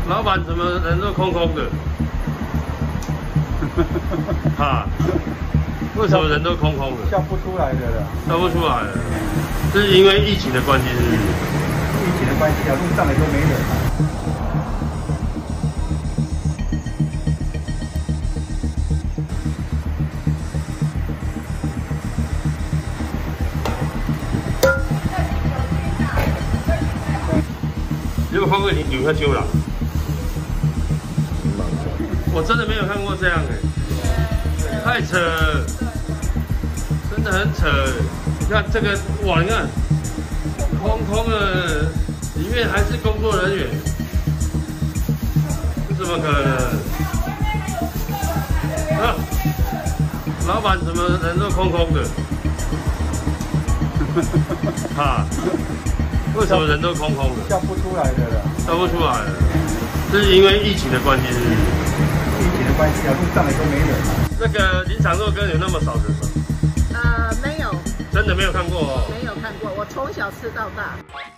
老板怎么人都空空的？哈，为什么人都空空的？ 笑不出来的了， 笑不出来了，这是因为疫情的关系，是不是？ 疫情的关系啊，路上也都没人。 你有没有看过游客揪了？我真的没有看过这样哎，太扯了，真的很扯。你看这个，哇，你看空空的，里面还是工作人员，这怎么可能？啊，老板怎么人都空空的？哈，为什么人都空空的？ 笑不出来的了， 笑不出来了，这是因为疫情的关系，是不是？ 疫情的关系啊，路上也都没人。 那个林场肉羹有那么少人吗？ 没有， 真的没有看过哦。 没有看过，我从小吃到大。